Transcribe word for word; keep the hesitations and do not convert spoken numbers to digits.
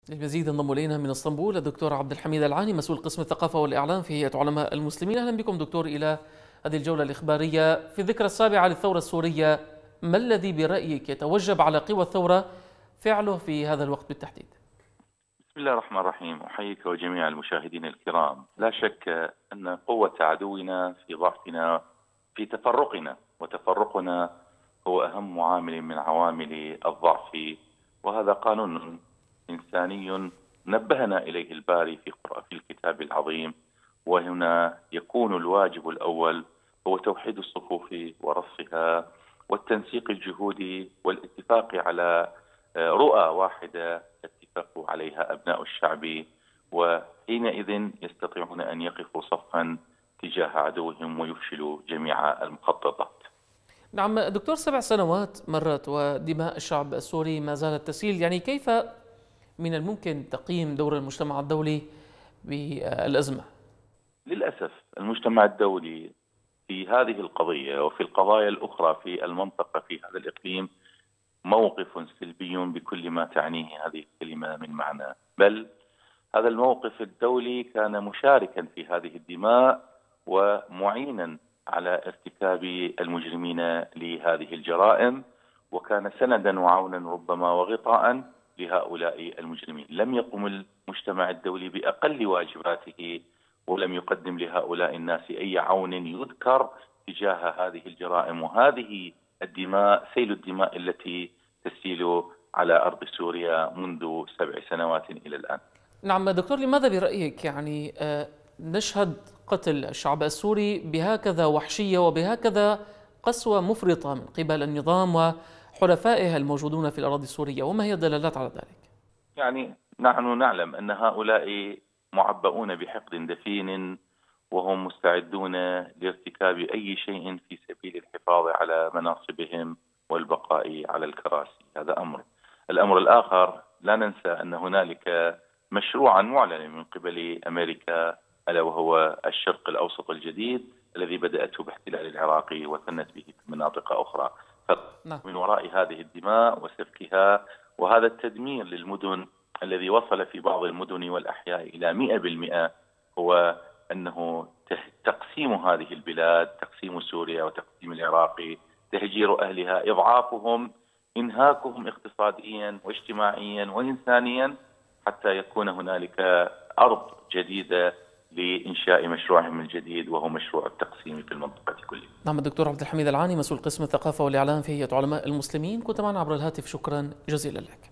للمزيد انضم الينا من اسطنبول الدكتور عبد الحميد العاني، مسؤول قسم الثقافه والاعلام في هيئه علماء المسلمين. اهلا بكم دكتور الى هذه الجوله الاخباريه في الذكرى السابعه للثوره السوريه. ما الذي برايك يتوجب على قوى الثوره فعله في هذا الوقت بالتحديد؟ بسم الله الرحمن الرحيم، أحييك وجميع المشاهدين الكرام. لا شك أن قوة عدونا في ضعفنا في تفرقنا، وتفرقنا هو أهم عامل من عوامل الضعف، وهذا قانون إنساني نبهنا إليه الباري في في الكتاب العظيم. وهنا يكون الواجب الأول هو توحيد الصفوف ورصفها والتنسيق الجهودي والاتفاق على رؤى واحدة اتفقوا عليها أبناء الشعب، وحينئذ يستطيعون أن يقفوا صفا تجاه عدوهم ويفشلوا جميع المخططات. نعم دكتور، سبع سنوات مرت ودماء الشعب السوري ما زالت تسيل، يعني كيف من الممكن تقييم دور المجتمع الدولي بالأزمة؟ للأسف المجتمع الدولي في هذه القضية وفي القضايا الأخرى في المنطقة في هذا الإقليم موقف سلبي بكل ما تعنيه هذه الكلمة من معنى، بل هذا الموقف الدولي كان مشاركا في هذه الدماء ومعينا على ارتكاب المجرمين لهذه الجرائم، وكان سندا وعونا ربما وغطاء لهؤلاء المجرمين. لم يقم المجتمع الدولي بأقل واجباته ولم يقدم لهؤلاء الناس أي عون يذكر تجاه هذه الجرائم وهذه الدماء، سيل الدماء التي تسيل على أرض سوريا منذ سبع سنوات إلى الآن. نعم دكتور، لماذا برأيك يعني نشهد قتل الشعب السوري بهكذا وحشية وبهكذا قسوة مفرطة من قبل النظام وحلفائه الموجودون في الأراضي السورية، وما هي الدلالات على ذلك؟ يعني نحن نعلم أن هؤلاء معبؤون بحقد دفين، وهم مستعدون لارتكاب أي شيء في سبيل الحفاظ على مناصبهم والبقاء على الكراسي. هذا أمر. الأمر الآخر، لا ننسى أن هنالك مشروعا معلنا من قبل أمريكا ألا وهو الشرق الأوسط الجديد الذي بدأته باحتلال العراق وثنت به في مناطق أخرى. من وراء هذه الدماء وسفكها وهذا التدمير للمدن الذي وصل في بعض المدن والأحياء إلى مئة بالمئة هو أنه تقسيم هذه البلاد، تقسيم سوريا وتقسيم العراق، تهجير أهلها، إضعافهم، إنهاكهم اقتصاديا واجتماعيا وإنسانيا حتى يكون هنالك أرض جديدة لإنشاء مشروعهم الجديد وهو مشروع التقسيم في المنطقة كلها. نعم الدكتور عبد الحميد العاني، مسؤول قسم الثقافة والإعلام في هيئة علماء المسلمين، كنت معنا عبر الهاتف. شكرا جزيلا لك.